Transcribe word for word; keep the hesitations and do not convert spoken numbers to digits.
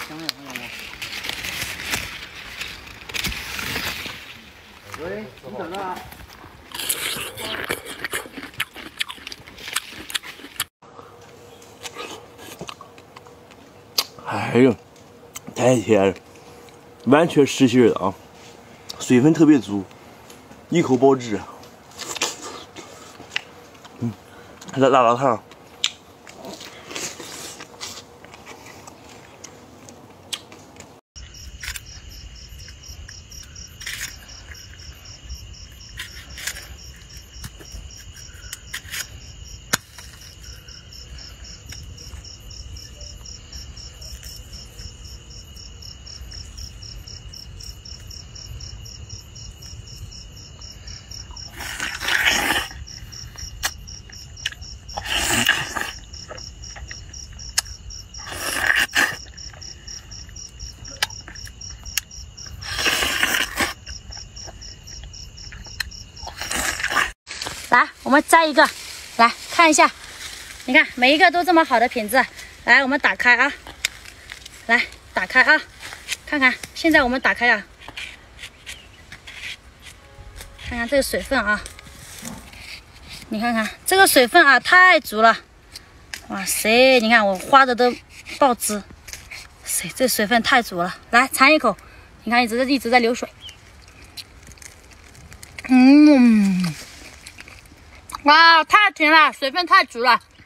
香的，看到吗？喂，你等着啊。 哎呦，太甜了，完全实心的啊，水分特别足，一口爆汁。嗯，来辣辣烫。 来，我们摘一个，来看一下，你看每一个都这么好的品质。来，我们打开啊，来打开啊，看看，现在我们打开啊，看看这个水分啊，你看看这个水分啊，太足了，哇塞，你看我花的都爆汁，塞，这水分太足了。来尝一口，你看一直在一直在流水，嗯。 哇，太甜了，水分太足了。